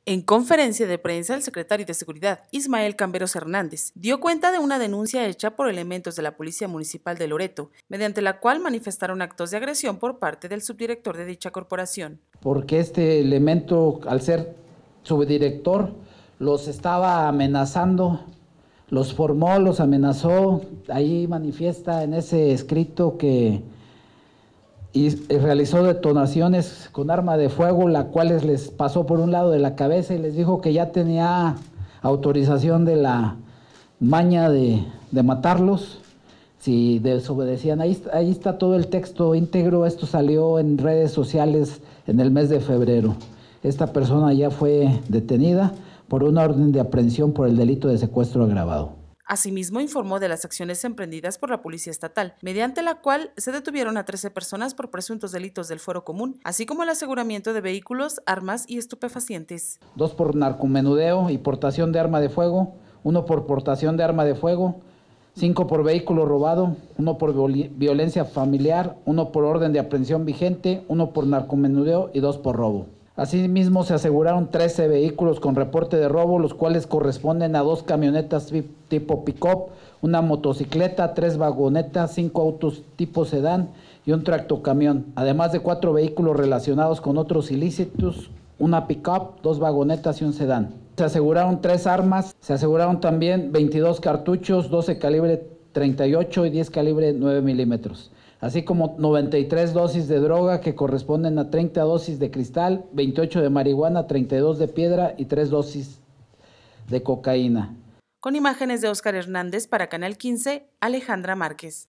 En conferencia de prensa, el secretario de Seguridad, Ismael Camberos Hernández, dio cuenta de una denuncia hecha por elementos de la Policía Municipal de Loreto, mediante la cual manifestaron actos de agresión por parte del subdirector de dicha corporación. Porque este elemento, al ser subdirector, los estaba amenazando, los formó, los amenazó. Ahí manifiesta en ese escrito que realizó detonaciones con arma de fuego, la cual les pasó por un lado de la cabeza y les dijo que ya tenía autorización de la maña de matarlos si desobedecían. Ahí está todo el texto íntegro. Esto salió en redes sociales en el mes de febrero. Esta persona ya fue detenida por una orden de aprehensión por el delito de secuestro agravado. Asimismo, informó de las acciones emprendidas por la Policía Estatal, mediante la cual se detuvieron a 13 personas por presuntos delitos del fuero común, así como el aseguramiento de vehículos, armas y estupefacientes. 2 por narcomenudeo y portación de arma de fuego, 1 por portación de arma de fuego, 5 por vehículo robado, 1 por violencia familiar, 1 por orden de aprehensión vigente, 1 por narcomenudeo y 2 por robo. Asimismo, se aseguraron 13 vehículos con reporte de robo, los cuales corresponden a 2 camionetas tipo pick-up, una motocicleta, 3 vagonetas, 5 autos tipo sedán y un tractocamión, además de 4 vehículos relacionados con otros ilícitos, una pick-up, 2 vagonetas y un sedán. Se aseguraron 3 armas, se aseguraron también 22 cartuchos, 12 calibre 38 y 10 calibre 9 milímetros. Así como 93 dosis de droga que corresponden a 30 dosis de cristal, 28 de marihuana, 32 de piedra y 3 dosis de cocaína. Con imágenes de Óscar Hernández para Canal 15, Alejandra Márquez.